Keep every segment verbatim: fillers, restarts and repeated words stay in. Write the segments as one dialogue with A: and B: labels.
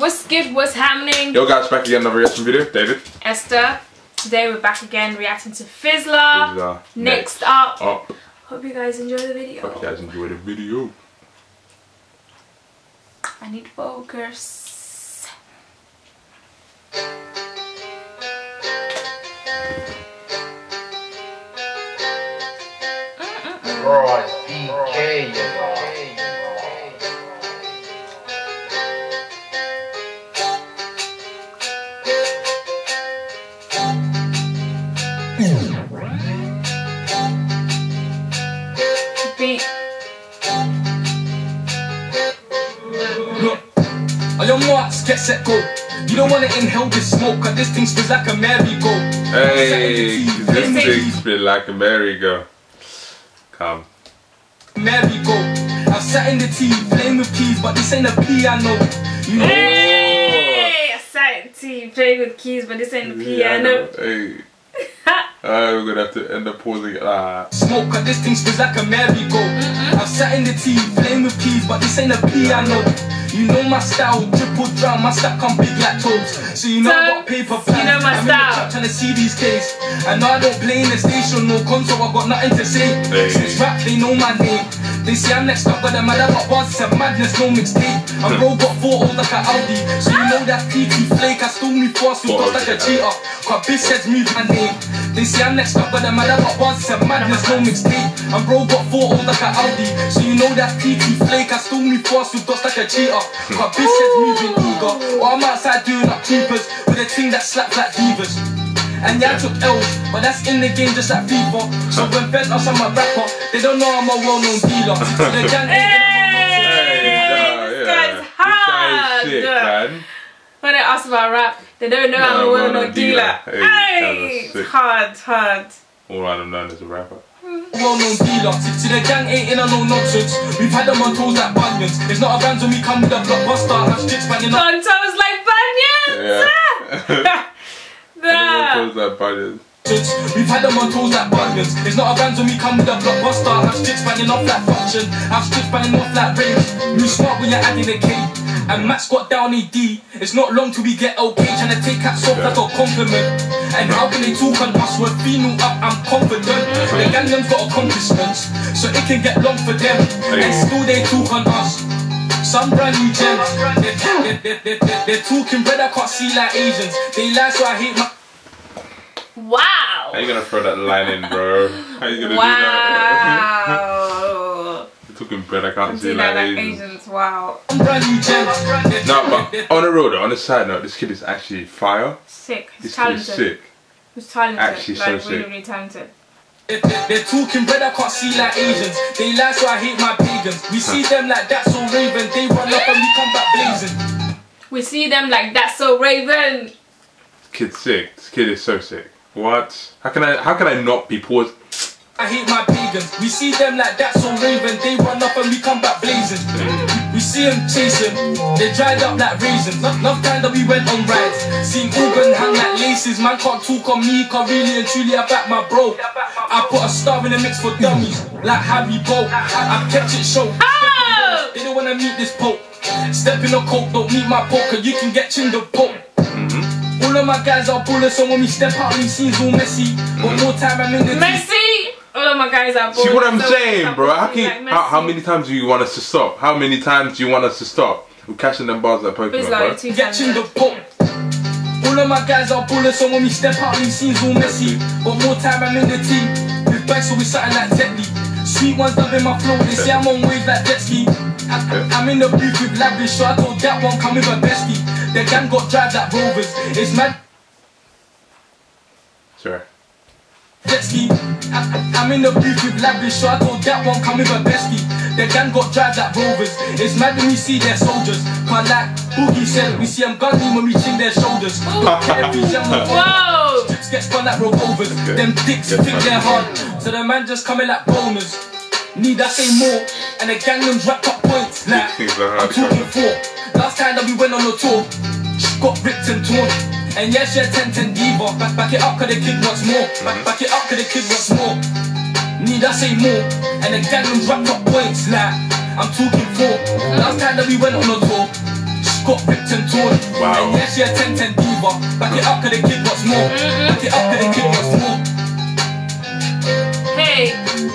A: What's good? What's happening?
B: Yo guys, back again, another reaction video. David,
A: Esther. Today we're back again reacting to Fizzler.
B: Fizzler.
A: Next,
B: Next
A: up.
B: up.
A: Hope you guys enjoy the video.
B: Hope you guys enjoy the video.
A: I need focus.
C: Right, B K, you know.
A: Beat.
D: On your marks, get set, go. You don't wanna inhale this smoke, cause this thing spins like a merry-go.
B: Hey, this thing spin like a merry-go. Come.
D: Merry-go. I've sat in the T, playing with keys, but this ain't a piano. You know.
A: Hey, I sat in T, playing with keys, but this ain't the piano.
B: Hey. Uh, we're gonna have to end up pausing it. Ah.
D: Smoke, cause this thing spins like a merry-go. Mm-hmm. I've sat in the T, playing with keys, but this ain't a piano. You know my style, triple drum, my stack come big like toes. So you know I got paper plans.
A: You know my
D: I'm
A: style.
D: in the trap trying to see these K's. I know I don't play in the station, no console, I got nothing to say.
B: Hey.
D: Since rap, they know my name. They say I'm next up, but I'm mad, I got bars, it's a madness, no mixtape. I'm bro got four old like an Audi. So you know that P T flake, I still move fast, with dogs like a cheater. Cause bitch says move my name. They say I'm next up, but I'm mad, I got bars, it's a madness, no mixtape. I'm bro got four old like an Audi. So you know that P T flake, I still move fast, with dogs like a cheater. Cause bitch says moving eager. Or I'm outside doing up creepers with a thing that slaps like divas. And yeah, I took L's, but that's in the game just like FIFA. So when feds ask I'm a rapper, they don't know I'm a well-known dealer. So the gang
A: Hey, this guy's hard.
B: This guy's sick, man.
A: When they ask about rap, they don't know I'm a well-known dealer.
B: Hey,
A: Hey, it's hard, hard.
B: All I'm known as a rapper.
D: well-known dealer. See the gang ain't in a no nonsense. We've had them on toes like bunions. It's not a band when we come with a blockbuster. Have sticks banging up.
A: On toes like bunions.
B: Yeah.
A: Nah.
B: On toes like bunions.
D: We've had them on toes like bunions. It's not a band when we come with a blockbuster. Have sticks banging off like function. Have sticks banging off like range. You smart when you're adding a K. And Matt's got down E D. It's not long till we get okay. Trying to take cats off like a compliment. And how can they talk on us? We're feeling up, I'm confident. The gang's got accomplishments, so it can get long for them. And still they talk on us. Some brand new gems. They're, they're, they're, they're, they're, they're talking bread, I can't see like Asians. They lie, so I hate my.
A: Wow.
B: How you gonna throw that line in, bro? How you gonna
A: wow.
B: do that? You're talking bread, I can't see like, like Asians.
A: Asians. Wow.
D: Brand new gems.
B: No, but on the road, though, on the side note, this kid is actually fire.
A: Sick. He's
B: This kid
A: talented.
B: is sick.
A: He's talented.
B: Actually
A: like,
B: so
A: really,
B: sick.
A: really talented.
D: They're, they're talking bread, I can't see like Asians. They lie, so I hate my pagans. We see them like that, so Raven. They run up and we come back blazing.
A: We see them like that, so Raven.
B: This kid's sick. This kid is so sick. What? How can I? How can I not be paused?
D: I hate my pagans. We see them like that, so Raven. They run up and we come back blazing. We see them chasing. They dried up like raisins. Enough time that we went on rides. Seen Organ hang like laces. Man can't talk on me, cause really and truly I back my bro. I put a star in the mix for dummies, like Harry Bo. I kept it show.
A: Oh!
D: They don't wanna meet this poke. Step in the coke, don't meet my poker. You can get chinned the poke. All of my guys are bullets, so when we step out, these scenes all messy. But more time I'm in the
A: Messi! All of my guys are bullets.
B: See what I'm
A: so
B: saying, bro? How, can,
A: like
B: how, how many times do you want us to stop? How many times do you want us to stop? We're catching them bars like Pokemon,
A: It's
B: bro.
A: like two
D: Get in the poke. All of my guys are bullets, so when we step out, these scenes all messy. But more time I'm in the team. With bags, so we something like Tetley. Sweet ones loving my flow, they say I'm on waves like jet ski. I, I'm in the booth with lavish, so I told that one come with a bestie. The gang got drive like Rovers. It's mad.
B: Sure.
D: Jet ski. I, I'm in the booth with lavish, so I told that one come with a bestie. The gang got drive like Rovers. It's mad when we see their soldiers. Can't like Boogie said, we see them gunning when we chin their shoulders.
A: Whoa!
D: Strips get spun like revolvers. Okay. Them dicks think they're hard, so the man just coming like boners. Need I say more? And the gang them wrapped up points. Like I'm talking four. Last time that we went on a tour, she got ripped and torn. And yeah, she a ten ten diva. Back, back it up cause the kid wants more. Back, back it up cause the kid wants more. Need I say more? And the gang them wrapped up points. Like I'm talking four. Last time that we went on a tour, she got picked and torn.
B: Wow.
D: And yeah, she a ten ten diva. Back it up, cause the kid wants more. Back it up, cause the kid wants more.
A: Hey.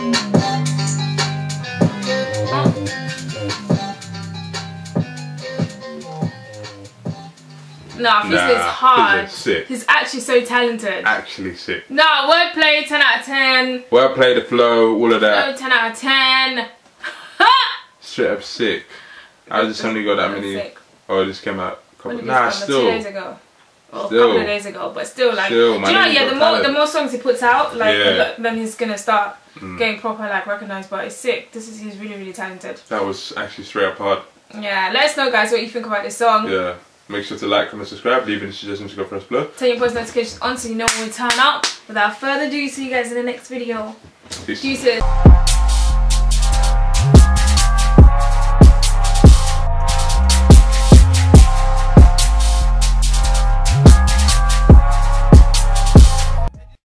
A: Nah, Fizzler
B: Nah,
A: is hard.
B: Fizzler's sick.
A: He's actually so talented.
B: Actually sick.
A: Nah, wordplay, ten out of ten.
B: Well played, the flow, all of that.
A: Oh, ten out of ten.
B: Straight up sick. I just only got that many.
A: Sick.
B: Oh, this came out. Couple,
A: When did
B: nah,
A: this come out?
B: still.
A: Two days ago. Or
B: Still.
A: a couple of days ago, but still, like,
B: Still,
A: do
B: man,
A: you know,
B: he's
A: yeah,
B: got
A: the more
B: talent.
A: the more songs he puts out, like,
B: Yeah.
A: look, then he's gonna start
B: Mm.
A: getting proper, like, recognized. But it's sick. This is he's really, really talented.
B: That was actually straight up hard.
A: Yeah, let us know, guys, what you think about this song.
B: Yeah. Make sure to like, comment, subscribe, leave any suggestions to go press below.
A: Turn your post notifications on so you know when we turn up. Without further ado, see you guys in the next video.
B: Peace.
A: Deuces.